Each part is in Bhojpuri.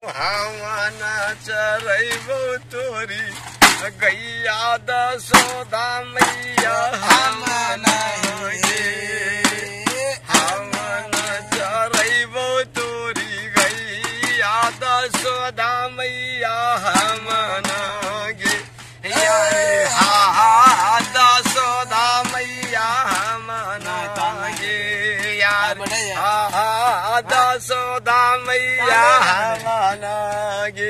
हमना चरैबो तोरी गैया दशोदा मैया हमना चरैबो तोरी गैया दशोदा मैया हमना गे दशोदा मैया हमना गे यार दशोदा मैया हमना गे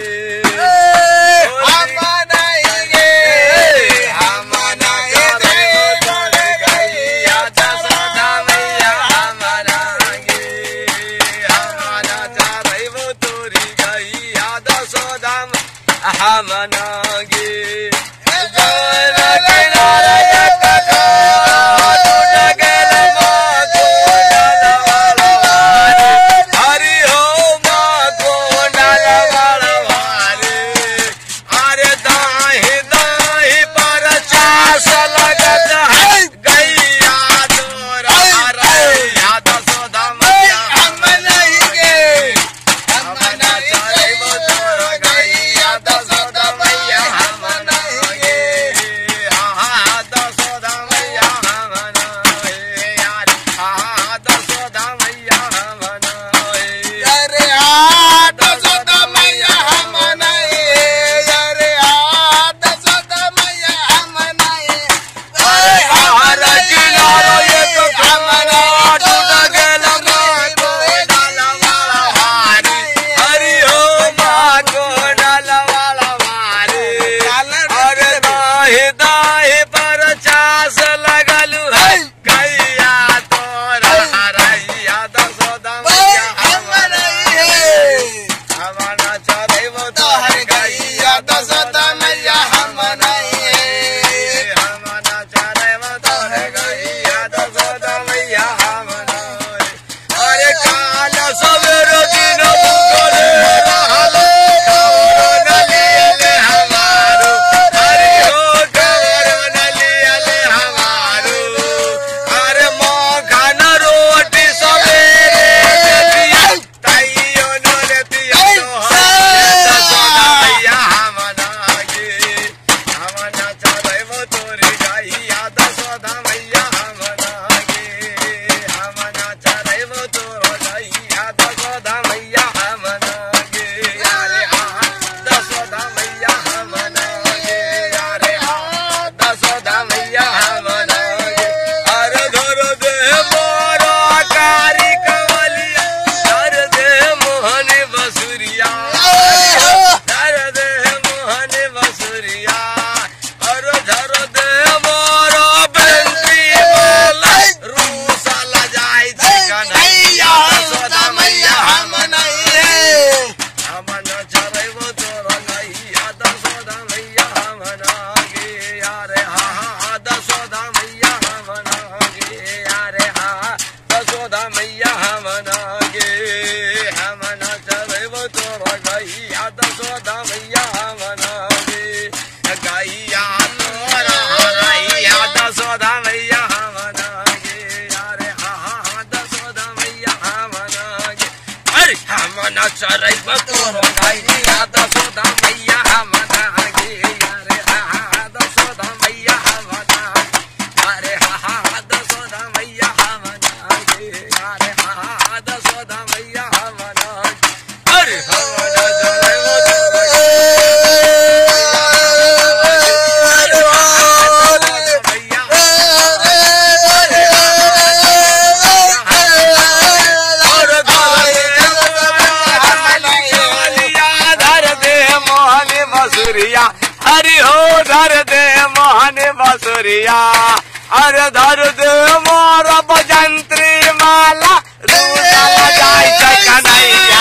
अरे धर दे मोर बजंत्री माला रूसाला जाय कन्हैया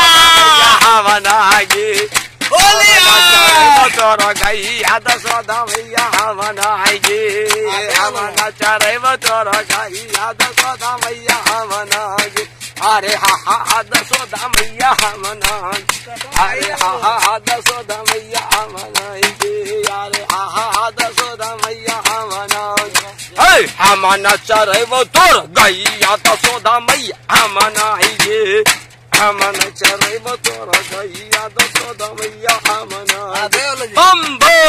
हमनागी तोर गैया दशोदा मैया हमनागी हमना चरैब तोर गैया दशोदा मैया हमनागी अरे हा दशोदा मैया हमनागी अरे हा दशोदा मैया हमनागी अरे हा दशोदा मैया हमनागी हमना चरैब तोर गैया दशोदा मैया हमनागी हमन चरैब तोर गैया दशोदा मैया हमन बम बम